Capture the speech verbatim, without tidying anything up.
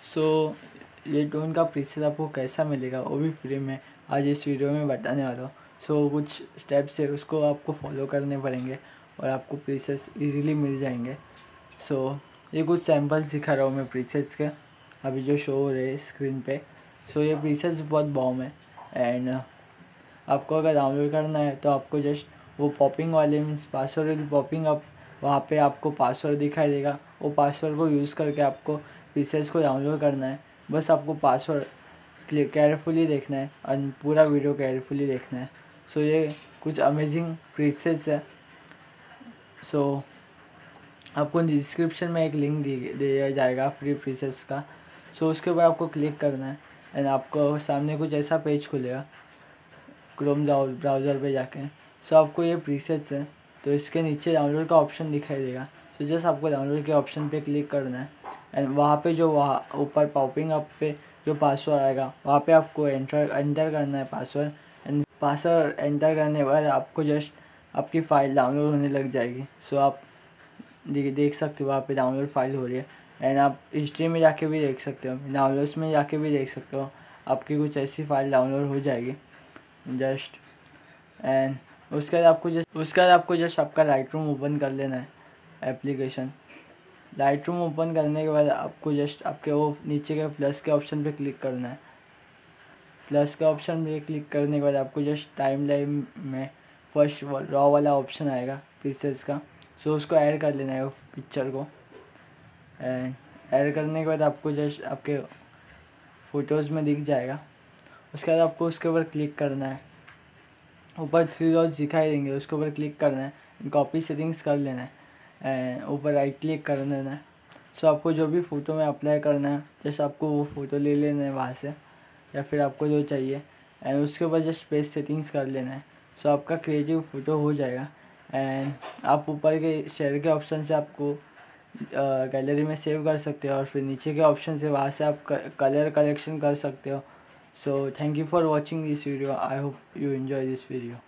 सो so, ये tone का preset आपको कैसा मिलेगा वो भी फ्री में आज इस वीडियो में बताने वाला हूँ। सो so, कुछ स्टेप्स है उसको आपको फॉलो करने पड़ेंगे और आपको प्रीसेट्स इजीली मिल जाएंगे। सो so, ये कुछ सैम्पल्स दिखा रहा हूँ मैं प्रीसेट्स के, अभी जो शो हो रहे हैं स्क्रीन पे। सो so, ये प्रीसेट्स बहुत बॉम है एंड आपको अगर डाउनलोड करना है तो आपको जस्ट वो पॉपिंग वाले मीन्स पासवर्ड पॉपिंग अप, वहाँ पे आपको पासवर्ड दिखाई देगा। वो पासवर्ड को यूज़ करके आपको प्रीसेट्स को डाउनलोड करना है। बस आपको पासवर्ड केयरफुली देखना है और पूरा वीडियो केयरफुली देखना है। सो so, ये कुछ अमेजिंग प्रीसेट्स है। सो so, आपको डिस्क्रिप्शन में एक लिंक दिया जाएगा फ्री प्रीसेट्स का। सो so, उसके ऊपर आपको क्लिक करना है एंड आपको सामने कुछ ऐसा पेज खुलेगा क्रोम ब्राउज़र पे जाके। सो so, आपको ये प्रीसेट्स है तो इसके नीचे डाउनलोड का ऑप्शन दिखाई देगा। सो so, जस्ट आपको डाउनलोड के ऑप्शन पे क्लिक करना है एंड वहाँ पे जो वहाँ ऊपर पॉपिंग अप पे जो पासवर्ड आएगा वहाँ पे आपको एंटर एंटर करना है पासवर्ड एंड पासवर्ड एंटर करने के बाद आपको जस्ट आपकी फ़ाइल डाउनलोड होने लग जाएगी। सो so, आप देख सकते हो वहाँ पे डाउनलोड फाइल हो रही है एंड आप हिस्ट्री में जाके भी देख सकते हो, डाउनलोड्स में जाके भी देख सकते हो, आपकी कुछ ऐसी फाइल डाउनलोड हो जाएगी जस्ट। एंड उसके बाद आपको जस्ट उसके बाद आपको जस्ट आपका लाइट रूम ओपन कर लेना है एप्लीकेशन। लाइट रूम ओपन करने के बाद आपको जस्ट आपके वो नीचे के प्लस के ऑप्शन पे क्लिक करना है। प्लस के ऑप्शन पे क्लिक करने के बाद आपको जस्ट टाइमलाइन में फर्स्ट रॉ वाला ऑप्शन आएगा पिक्चर्स का। सो उसको ऐड कर लेना है वो पिक्चर को एंड ऐड करने के बाद आपको जस्ट आपके फ़ोटोज़ में दिख जाएगा। उसके बाद आपको उसके ऊपर क्लिक करना है, ऊपर थ्री डॉट्स दिखाई देंगे उसके ऊपर क्लिक करना है, कॉपी सेटिंग्स कर लेना है एंड ऊपर राइट क्लिक कर देना है। सो आपको जो भी फ़ोटो में अप्लाई करना है जस्ट आपको वो फ़ोटो ले लेना है वहाँ से या फिर आपको जो चाहिए एंड उसके ऊपर जस्ट पेज सेटिंग्स कर लेना है। सो आपका क्रिएटिव फ़ोटो हो जाएगा एंड आप ऊपर के शेयर के ऑप्शन से आपको गैलरी में सेव कर सकते हो और फिर नीचे के ऑप्शन से वहाँ से आप कलर कलेक्शन कर सकते हो। So thank you for watching this video, I hope you enjoy this video.